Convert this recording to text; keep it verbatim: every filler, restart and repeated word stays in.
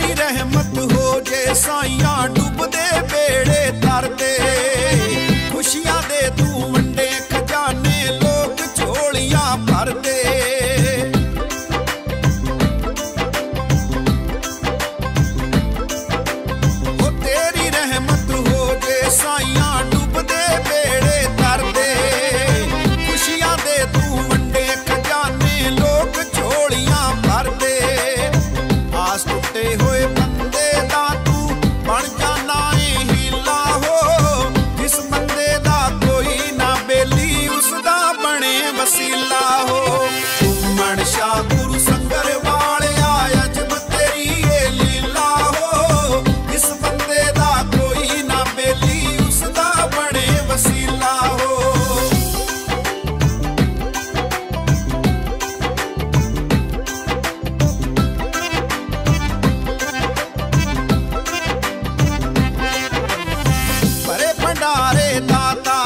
तेरी रहमत हो जे साइया डूबदे बेड़े तरदे, खुशियां दे तू वंडे खजाने लोग झोलियां भरदे। ओ तेरी रहमत हो जे साइया डूबदे बेड़े तरदे, खुशियां दे तू वंडे खजाने लोग झोलियां भरदे। आस टुटे होए बंदे दा तू बन जाना ए हीला हो, जिस बंदे दा कोई ना बेली उसदा बने वसीला हो। घूमण शाह गुरु संगर वालिया अजब तेरी ये लीला हो, जिस बंदे दा कोई ना बेली उसदा बने वसीला हो। भंडारे दाता